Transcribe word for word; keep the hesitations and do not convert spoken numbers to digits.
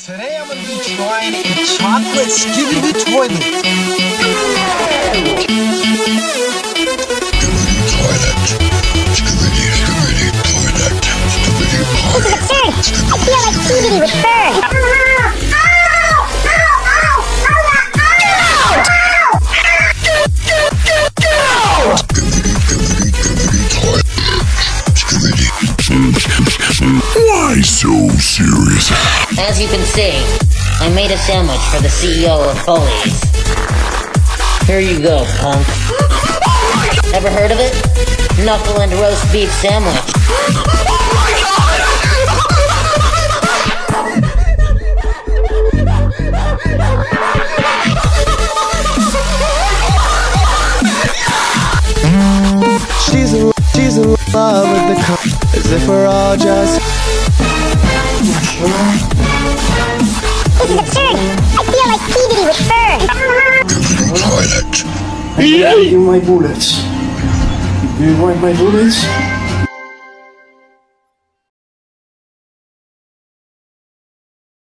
Today I'm going to be trying a chocolate Scooby-Doo toilet. Scooby-Doo toilet. Scooby-Doo, Scooby-Doo toilet. Scooby-Doo toilet. I feel like Scooby-Doo with fur. Why so serious? As you can see, I made a sandwich for the C E O of Foley's. Here you go, punk. Ever heard of it? Knuckle and roast beef sandwich. She's in, she's in love with the cup, as if we're all just. This is absurd. I feel like Scooby-Doo with fur. Scooby-Doo toilet. You my bullets. Do you want my bullets?